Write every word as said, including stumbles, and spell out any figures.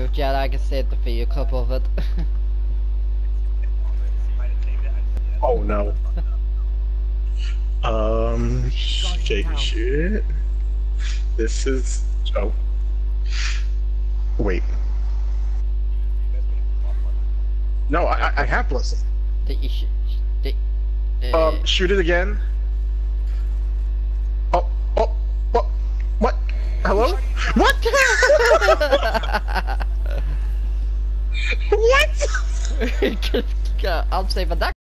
with Jed, I can send the video clip of it. Oh no. Um, shady shit. This is. Oh. Wait. No, I, I have listened. The issue. The, uh, Um, shoot it again. Oh, oh, what? What? Hello? What? What? I'm saving that.